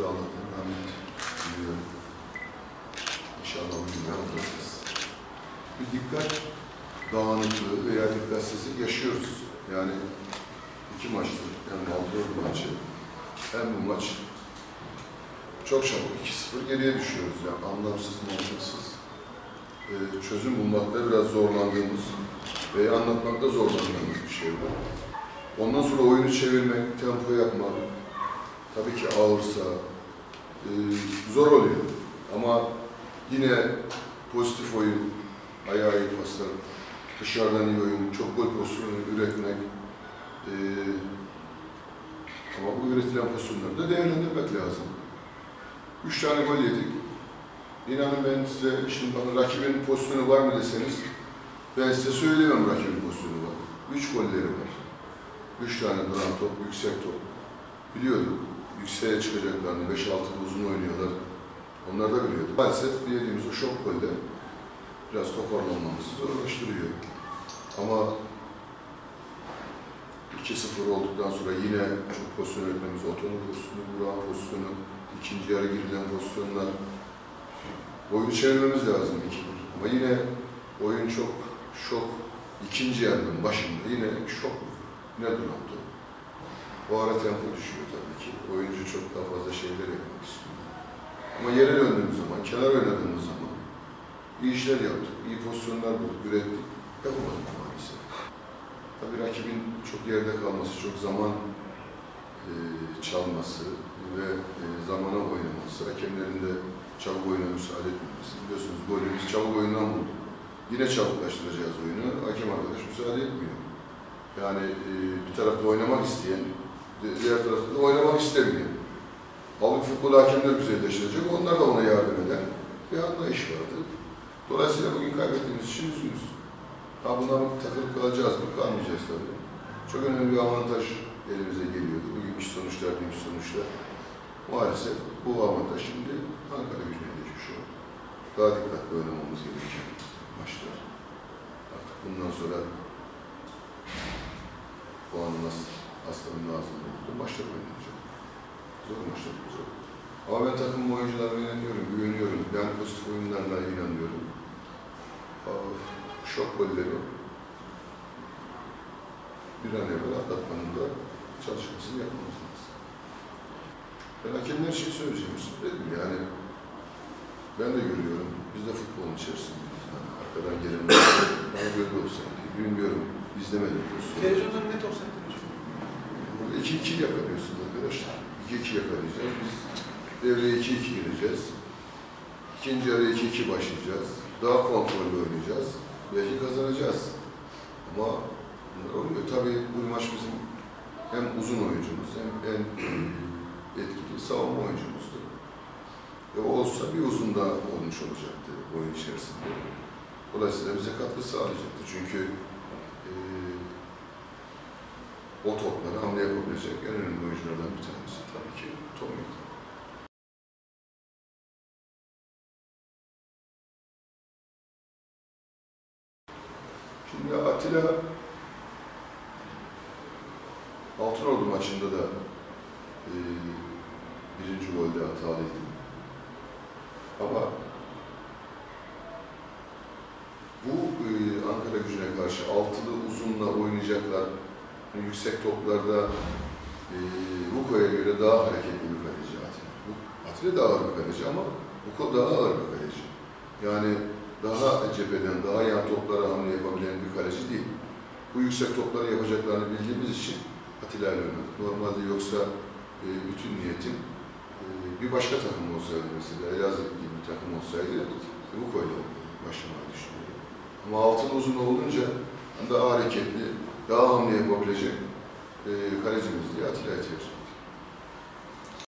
Allah'tan rahmet diliyorum. İnşallah bugün yapacağız. Bir dikkat dağınıklığı veya dikkatsizlik yaşıyoruz. Yani iki maçtır, hem Moldova maçı hem bu maç çok çabuk 2-0 geriye düşüyoruz. Yani anlamsız, mantıksız. Çözüm bulmakta biraz zorlandığımız veya anlatmakta zorlandığımız bir şey var. Ondan sonra oyunu çevirmek, tempo yapmak tabii ki ağırsa zor oluyor. Ama yine pozitif oyun, ayağı iyi paslar, dışarıdan iyi oyun, çok gol pozisyonu üretmek ama bu üretilen pozisyonları da değerlendirmek lazım. 3 tane gol yedik. İnanın ben size, şimdi bana rakibin pozisyonu var mı deseniz, ben size söyleyemem rakibin pozisyonu var. 3 golleri var. 3 tane duran top, yüksek top. Biliyorduk, yükseğe çıkacaklarını, 5-6'da uzun oynuyorlar. Onlar da biliyorduk. Maalesef yediğimiz o şok golde biraz toparlanmamızı zorlaştırıyor. Ama 2-0 olduktan sonra yine çok pozisyon üretmemiz, Oto'nun pozisyonu, Burak'ın pozisyonu, ikinci yarı girilen pozisyonlar, oyunu çevirmemiz lazım. Ama yine oyun çok şok, ikinci yarının başında yine şok, yine duran top. Bu ara tempo düşüyor tabii ki. Oyuncu çok daha fazla şeyler yapmak istiyor. Ama yere döndüğümüz zaman, kenar oynadığımız zaman iyi işler yaptık, iyi pozisyonlar bulduk, ürettik. Yapamadık maalesef. Tabii rakibin çok yerde kalması, çok zaman çalması ve zamana oynaması, hakemlerin de çabuk oyuna müsaade etmemesi. Biliyorsunuz golümüz çabuk oyundan buldu. Yine çabuklaştıracağız oyunu, hakem arkadaş müsaade etmiyor. Yani bir tarafta oynamak isteyen, diğer tarafta da oynamak istemiyor. Halbuki futbol hakemler güzelleştirecek, onlar da ona yardım eden bir anlayış vardı. Dolayısıyla bugün kaybettiğimiz için üzgünüz. Ha buna takılıp kalacağız mı? Kalmayacağız tabii. Çok önemli bir avantaj elimize geliyordu. Bugünkü sonuçlar, dünkü sonuçlar. Maalesef bu avantaj şimdi Ankara Gücü'ne geçmiş oldu. Daha dikkatli oynamamız gereken maçlar. Artık bundan sonra puanı nasıl aslanın ağzında olduğu maçlar oynayacak. Zor maçlar olacak. Ama ben takım oyuncularına inanıyorum, güveniyorum. Yani pozitif oyunlarına inanıyorum. Şok golleri bir an evvel atlatmanın da çalışmasını yapmamız lazım. Ben hakemler için söyleyeceğimi söyledim yani. Ben de görüyorum, biz de futbolun içerisindeyiz. Yani arkadan gelenler bana böyle olsaydı, bilmiyorum, izlemedim pozisyonu. Televizyonda net olsaydı hocam. Burada 2-2 yakalıyorsunuz arkadaşlar. 2-2 yakalayacağız, biz devreye 2-2 gireceğiz. İkinci yarıya 2-2 başlayacağız. Daha kontrollü oynayacağız. Belki kazanacağız. Ama bunlar oluyor. Tabii bu maç bizim hem uzun oyuncumuz hem en etkili savunma oyuncumuzdu. Olsa bir uzun daha olmuş olacaktı oyun içerisinde. Dolayısıyla bize katkı sağlayacaktı. Çünkü o toplara hamle yapabilecek en önemli oyunculardan bir tanesi tabii ki Tom'ydu. Şimdi Atilla Altınordu maçında da birinci golde hatalıydı. Ama bu Ankara Gücü'ne karşı altılı uzunla oynayacaklar, yüksek toplarda Vuko'ya göre daha hareketli bir kaleci Atilla. Atilla daha ağır bir kaleci ama Vuko daha ağır bir kaleci. Yani daha cepheden, daha yan toplara hamle yapabilen bir kaleci değil. Bu yüksek topları yapacaklarını bildiğimiz için Atilla ile oynadık. Normalde yoksa bütün niyetim bir başka takım olsaydı mesela, Elazığ gibi bir takım olsaydı Vuko ile başlamayı düşünüyorum. Ama altın uzun olunca daha hareketli, daha hamle yapabilecek kalecimiz diye Atilla'ya tercih.